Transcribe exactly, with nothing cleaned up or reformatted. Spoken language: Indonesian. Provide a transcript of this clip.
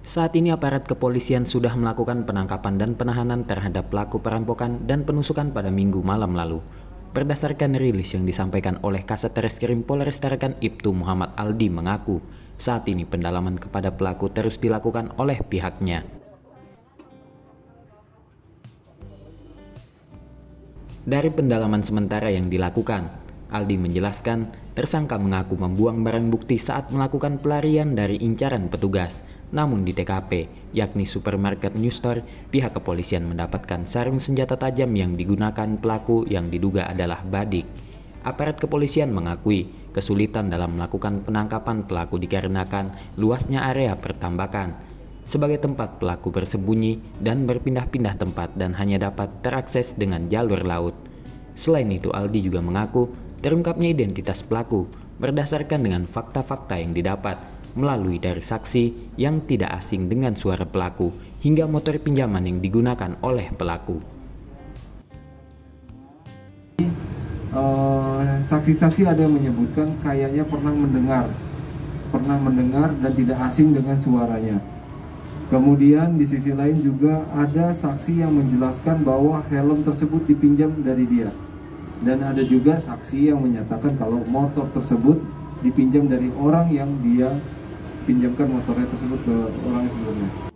Saat ini aparat kepolisian sudah melakukan penangkapan dan penahanan terhadap pelaku perampokan dan penusukan pada Minggu malam lalu. Berdasarkan rilis yang disampaikan oleh Kasat Reskrim Polres Tarakan Ibtu Muhammad Aldi mengaku, saat ini pendalaman kepada pelaku terus dilakukan oleh pihaknya. Dari pendalaman sementara yang dilakukan, Aldi menjelaskan tersangka mengaku membuang barang bukti saat melakukan pelarian dari incaran petugas. Namun di T K P, yakni supermarket New Store, pihak kepolisian mendapatkan sarung senjata tajam yang digunakan pelaku yang diduga adalah badik. Aparat kepolisian mengakui kesulitan dalam melakukan penangkapan pelaku dikarenakan luasnya area pertambakan sebagai tempat pelaku bersembunyi dan berpindah-pindah tempat dan hanya dapat terakses dengan jalur laut. Selain itu, Aldi juga mengaku terungkapnya identitas pelaku berdasarkan dengan fakta-fakta yang didapat melalui dari saksi yang tidak asing dengan suara pelaku hingga motor pinjaman yang digunakan oleh pelaku. Saksi-saksi uh, ada yang menyebutkan kayaknya pernah mendengar, pernah mendengar dan tidak asing dengan suaranya. Kemudian di sisi lain juga ada saksi yang menjelaskan bahwa helm tersebut dipinjam dari dia. Dan ada juga saksi yang menyatakan kalau motor tersebut dipinjam dari orang yang dia pinjamkan motornya tersebut ke orang yang sebelumnya.